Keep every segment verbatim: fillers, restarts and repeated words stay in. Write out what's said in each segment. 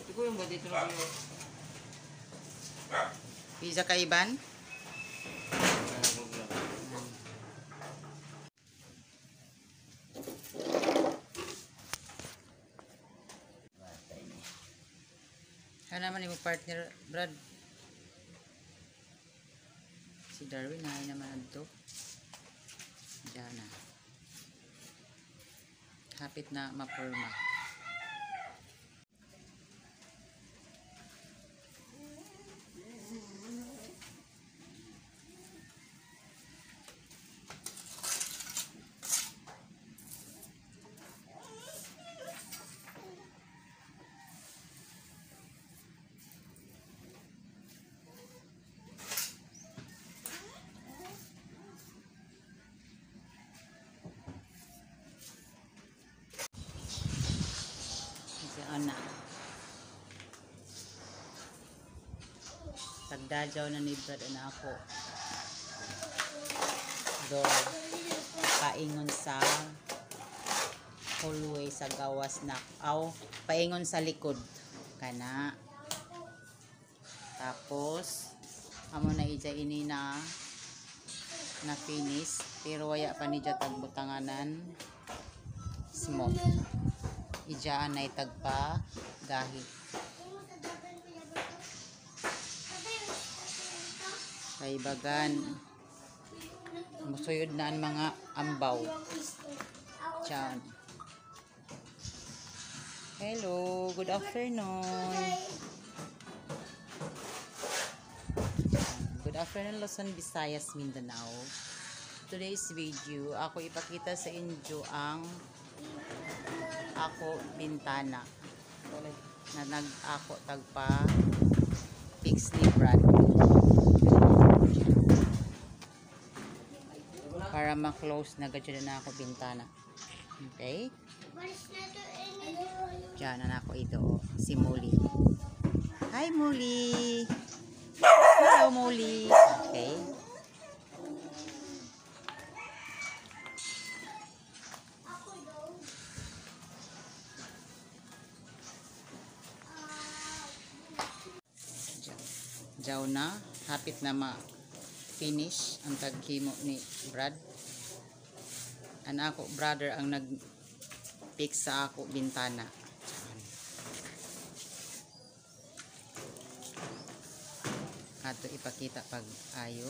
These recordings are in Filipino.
Ikaw yung ba dito na kayo? Pizza kaiban? Ano naman yung partner, Brad? Si Darwin, ay naman ito. Diyan na. Hapit na mapurma. Na tagdajaw na ni Brad na ako do paingon sa hallway sa gawas na aw paingon sa likod kana tapos amo na ija ini na na finish pero waya pa ni ja tagbutanganan smoke ijaan na itagpa gahi kay bagan musuyod na ang mga ambaw tiyan. Hello, good afternoon, good afternoon Luzon, Visayas, Mindanao. Today's video ako ipakita sa inyo ang Ako Bintana na nag-ako tagpa fix ni Brad para ma-close na gadyo na ako bintana. Okay, dyan na ako ito si Molly. Hi Molly, hello Molly. Okay, jaw na hapit na ma-finish ang taghimo ni Brad. Ang ako brother ang nag-fix sa ako bintana. Ato ipakita pag ayo.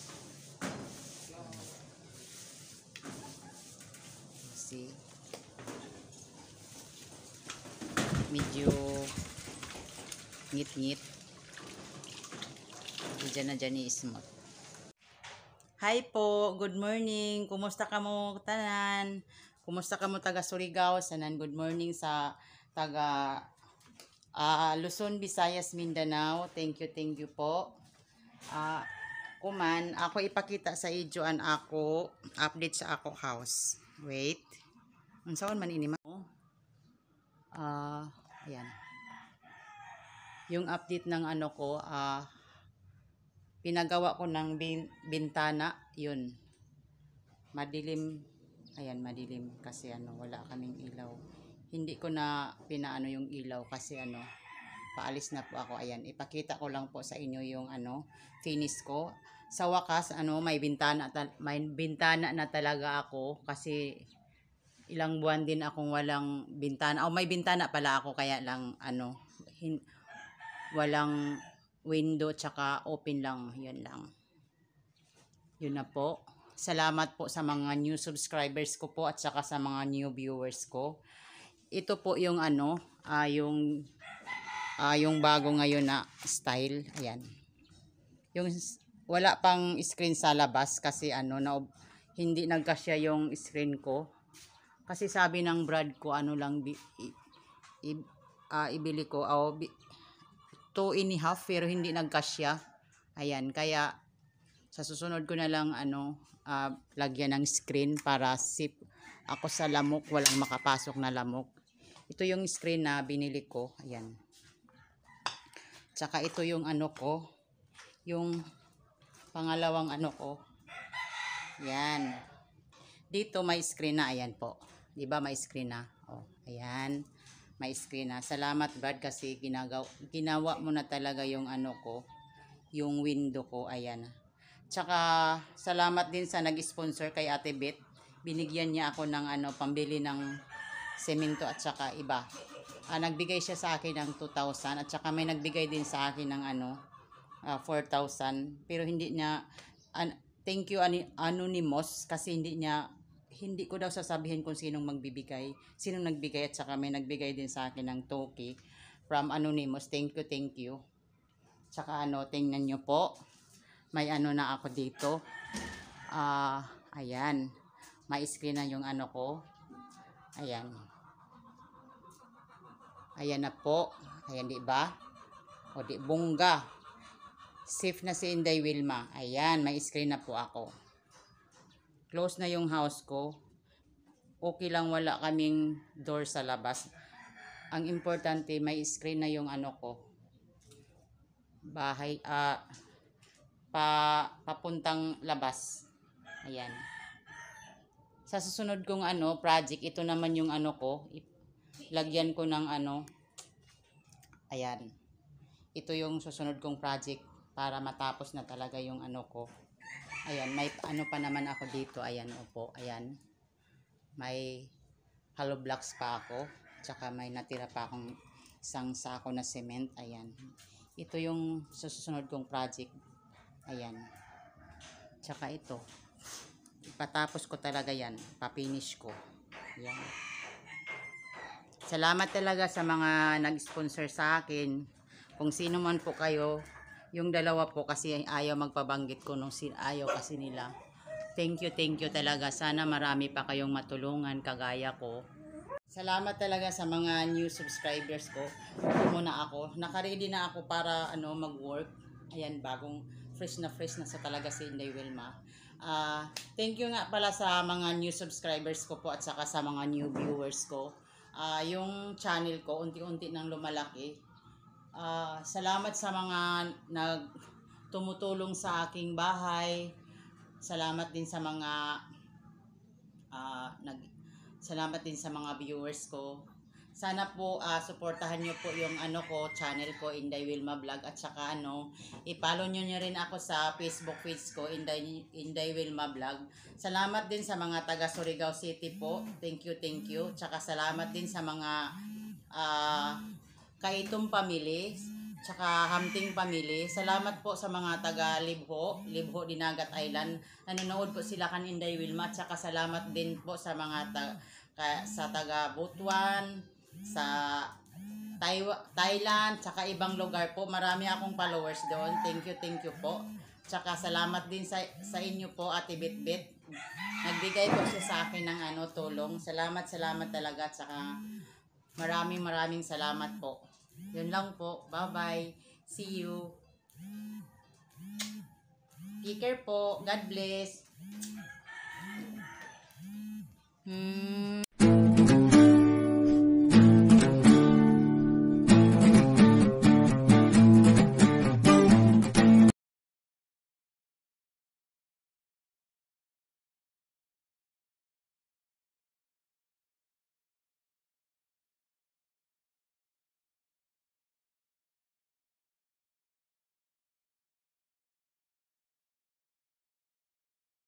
See, medyo ngit-ngit. Diyan na dyan i-smooth. Hi po, good morning. Kumusta ka mo tanan? Kumusta ka mo taga Surigao? Sanan good morning sa taga uh, Luzon, Visayas, Mindanao. Thank you, thank you po. Uh, kuman, ako ipakita sa idyo an ako update sa ako house. Wait. Ang saan man ini ma? Ah, uh, ayan. Yung update ng ano ko, ah uh, pinagawa ko ng bin, bintana, yun. Madilim, ayan, madilim kasi ano, wala kaming ilaw. Hindi ko na pinaano yung ilaw kasi ano, paalis na po ako. Ayan, ipakita ko lang po sa inyo yung ano, finish ko. Sa wakas, ano, may bintana, may bintana na talaga ako kasi ilang buwan din akong walang bintana. O may bintana pala ako kaya lang ano, hin, walang window tsaka open lang, yun lang. Yun na po. Salamat po sa mga new subscribers ko po at saka sa mga new viewers ko. Ito po yung ano, uh, yung uh, yung bago ngayon na style. Ayan. Yung wala pang screen sa labas kasi ano na hindi nagkasya yung screen ko. Kasi sabi ng Brad ko ano lang i, i, uh, ibili ko o oh, two and a half pero hindi nagkasya. Ayan, kaya sa susunod ko na lang ano uh, lagyan ng screen para sip ako sa lamok, walang makapasok na lamok. Ito yung screen na binili ko. Ayan. Tsaka ito yung ano ko, yung pangalawang ano ko. Ayan. Dito may screen na, ayan po. 'Di ba may screen na? Oh, ayan. may screen na. Salamat Brad kasi ginagaw, ginawa mo na talaga yung ano ko, yung window ko. Ayan. Tsaka salamat din sa nag-sponsor kay Ate Beth. Binigyan niya ako ng ano, pambili ng semento at saka iba. Ah, nagbigay siya sa akin ng two thousand at saka may nagbigay din sa akin ng ano, uh, four thousand. Pero hindi niya, an, thank you anonymous kasi hindi niya, hindi ko daw sasabihin kung sinong magbibigay, sinong nagbigay at saka may nagbigay din sa akin ng toki from anonymous. Thank you, thank you. Tsaka ano, tingnan nyo po. May ano na ako dito. Ah, uh, ayan. May screen na yung ano ko. Ayan. Ayan na po. Ayan, di ba? O di, bongga. Safe na si Inday Wilma. Ayan, may screen na po ako. Close na yung house ko. Okay lang wala kaming door sa labas. Ang importante, may screen na yung ano ko. Bahay, ah, uh, pa, papuntang labas. Ayan. Sa susunod kong ano, project, ito naman yung ano ko. Lagyan ko ng ano. Ayan. Ito yung susunod kong project para matapos na talaga yung ano ko. Ayan, may ano pa naman ako dito. Ayan, opo, ayan. May hollow blocks pa ako. Tsaka may natira pa akong isang sako na cement. Ayan. Ito yung susunod kong project. Ayan. Tsaka ito. Ipatapos ko talaga yan. Papinish ko. Ayan. Salamat talaga sa mga nag-sponsor sa akin. Kung sino man po kayo. Yung dalawa po kasi ayaw magpabanggit ko nung ayaw kasi nila. Thank you, thank you talaga. Sana marami pa kayong matulungan kagaya ko. Salamat talaga sa mga new subscribers ko. Ito muna ako. Nakaready na ako para ano mag-work. Ayan, bagong fresh na fresh na sa talaga si Inday Wilma. Uh, thank you nga pala sa mga new subscribers ko po at saka sa mga new viewers ko. Uh, yung channel ko unti-unti nang lumalaki. Uh, salamat sa mga nag tumutulong sa aking bahay. Salamat din sa mga uh, nag salamat din sa mga viewers ko. Sana po uh, suportahan niyo po yung ano ko, channel ko Inday Wilma Vlog at saka ano, i-follow niyo niyo rin ako sa Facebook page ko Inday Inday Wilma Vlog. Salamat din sa mga taga Surigao City po. Thank you, thank you. Tsaka salamat din sa mga uh, Kaitong Family, tsaka Hamting Family. Salamat po sa mga taga Libho, Libho Dinagat Island. Nanonood po sila kan Inday Wilma. Tsaka salamat din po sa mga ta ka sa taga Butuan, sa Taiwan, Thailand, tsaka ibang lugar po. Marami akong followers doon. Thank you, thank you po. Tsaka salamat din sa, sa inyo po, Ate Bitbit. Nagbigay po siya sa akin ng ano, tulong. Salamat, salamat talaga. Tsaka maraming maraming salamat po. Yun lang po. Bye-bye. See you. Take care po. God bless. Hmm.